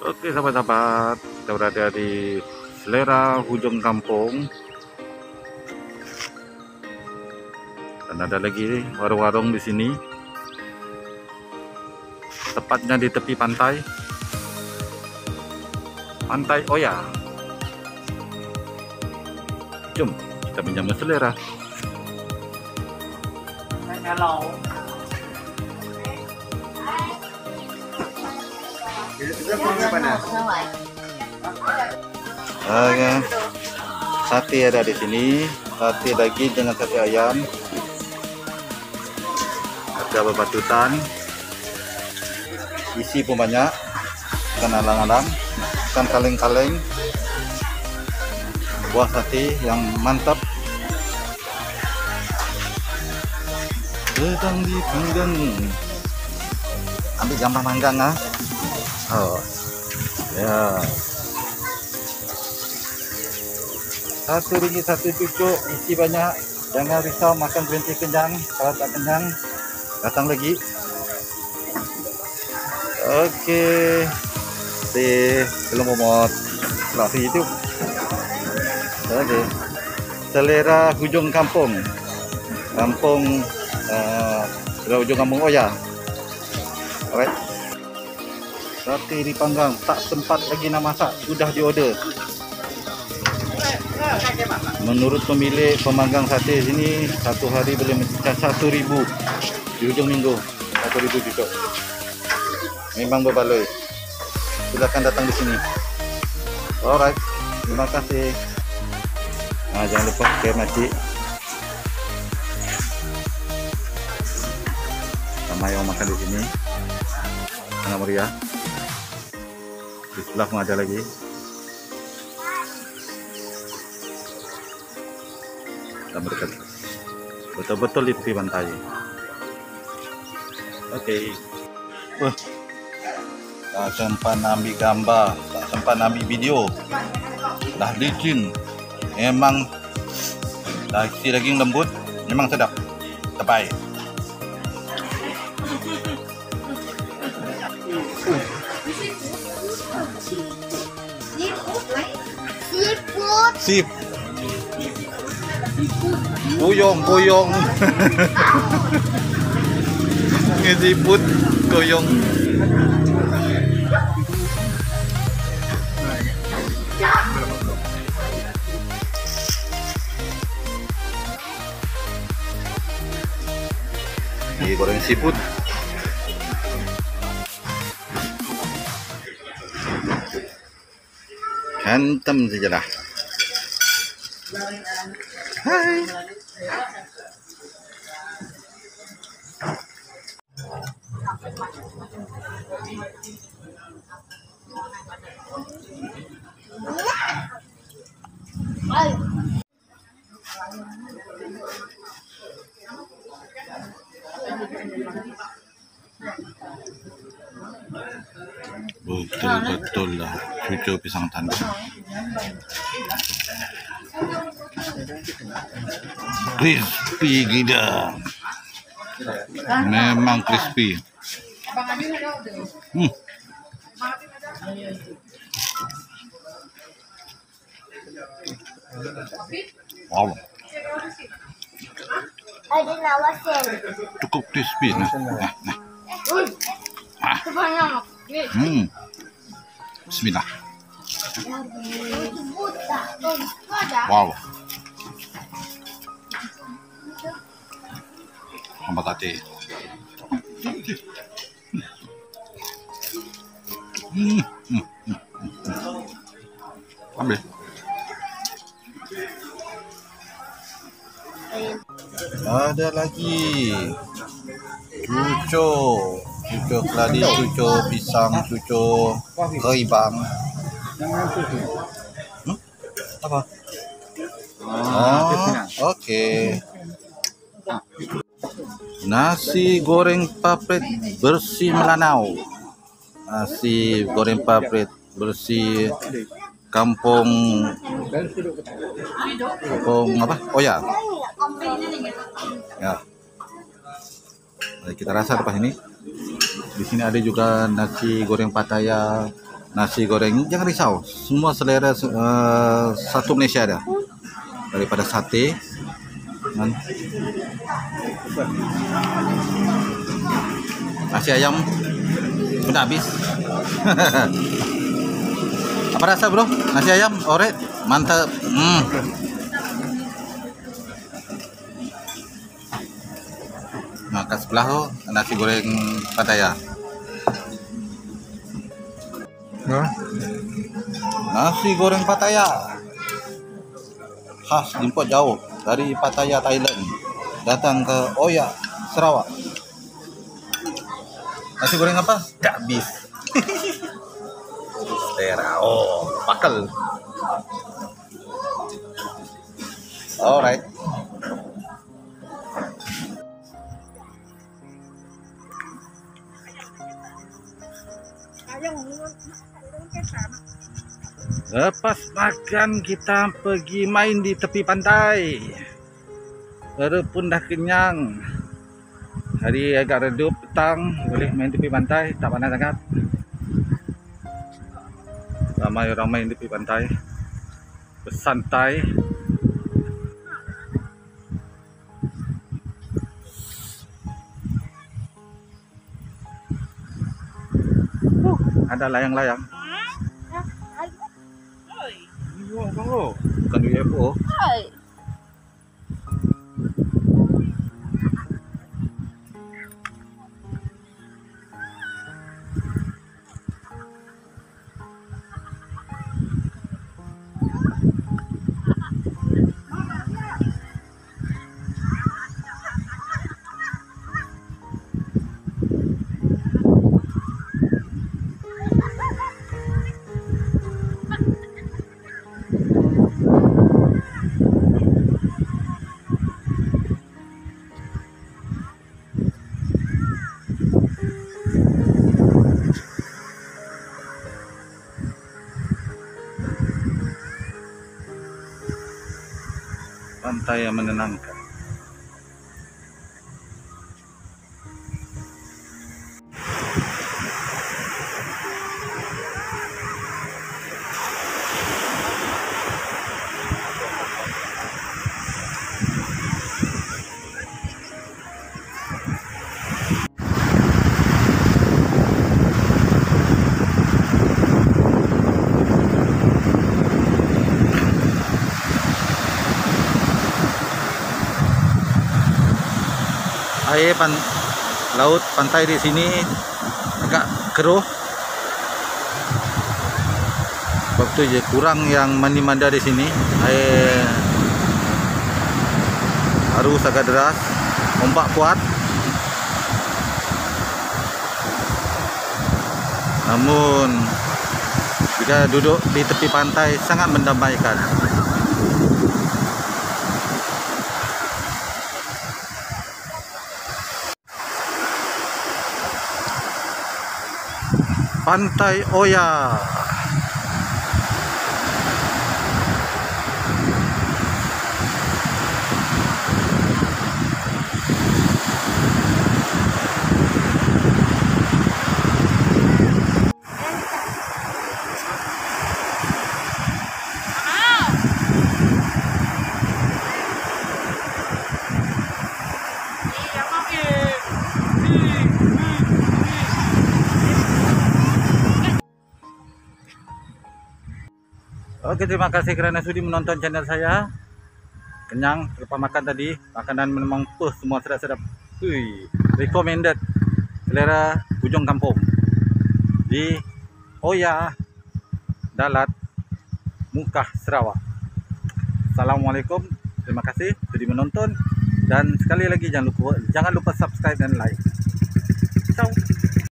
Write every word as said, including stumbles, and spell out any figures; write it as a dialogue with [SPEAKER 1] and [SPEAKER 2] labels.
[SPEAKER 1] Oke sahabat-sahabat, kita berada di Selera Hujung Kampung. Dan ada lagi warung-warung di sini. Tepatnya di tepi pantai. Pantai Oya. Jom kita menjamu selera.
[SPEAKER 2] Hello.
[SPEAKER 1] Oke. Sate ada di sini, sate daging dengan sate ayam. Ada bebatutan. Isi pun banyak. Ikan alang-alang, ikan kaleng-kaleng. Buah sate yang mantap. Sedang dipanggang. Ambil gambar manggang ah. Oh, ya. Satu ringgit satu cucuk, isi banyak. Jangan risau makan berhenti kenyang. Kalau tak kenyang, datang lagi. Oke, si belum momot, langsung YouTube. Oke, Selera Hujung Kampung, Kampung uh, Selera Hujung Kampung Oya. Alright. Sate dipanggang, tak sempat lagi nak masak, sudah diorder. Menurut pemilik pemanggang sate sini, satu hari boleh mencecah satu ribu di hujung minggu, satu ribu juga. Memang berbaloi. Silakan datang di sini. Alright, terima kasih. Nah, jangan lupa subscribe nanti. Sama yang makan di sini, sangat meriah. Di sebelah pun ada lagi. Dan berdekat betul-betul di tepi pantai. Oke. Okay. Uh, tak sempat ambil gambar, tak sempat ambil video. Dah licin. Memang isi daging lembut, memang sedap. Terbaik. Sip. Kuyong, kuyong. Ngesiput, kuyong. Ini goreng siput. Hantam saja lah. Hai. Betul-betul lah cucu pisang tanduk. Crispy gila. Memang crispy. Hmm. Wow. Cukup crispy nah. Nah, nah. Ah. Hmm. Bismillah. Wow. Sambal sate. Hmm. Hmm. Hmm. Ambil. Ada lagi cuco, cuco keladi, cuco pisang, cuco keribang. Hmm? Apa? Oh, oke. Okay. Nasi goreng papret bersih Melanau. Nasi goreng papret bersih Kampung Kampung apa? Oh ya. Ya. Mari kita rasa depan ini. Di sini ada juga nasi goreng Pattaya, nasi goreng. Jangan risau, semua selera uh, satu Malaysia ada. Daripada sate, kan? Nasi ayam udah habis. Apa rasa bro? Nasi ayam, oret, mantap. Hmm. Nah, kat sebelah tu nasi goreng Pattaya.
[SPEAKER 2] Hah?
[SPEAKER 1] Nasi goreng Pattaya khas import jauh dari Pattaya Thailand, datang ke Oya Sarawak. Nasi goreng apa? Tak habis. Selera. Oh, pakal. Alright. Lepas makan kita pergi main di tepi pantai. Walaupun dah kenyang, hari agak redup petang, boleh main tepi pantai, tak panas sangat. Ramai orang main tepi pantai, bersantai. Uh, ada layang-layang. Bukan U F O. Pantai yang menenangkan. Air pan laut pantai di sini agak keruh. Waktu je kurang yang mandi manda di sini. Air arus agak deras, ombak kuat. Namun jika duduk di tepi pantai sangat mendamaikan. Pantai Oya. Oke, terima kasih kerana sudi menonton channel saya. Kenyang lepas makan tadi, makanan memang puh semua sedap-sedap. Hui, recommended. Selera Ujung Kampung di Oya Dalat Mukah Sarawak. Assalamualaikum. Terima kasih sudi menonton, dan sekali lagi jangan lupa jangan lupa subscribe dan like. Ciao.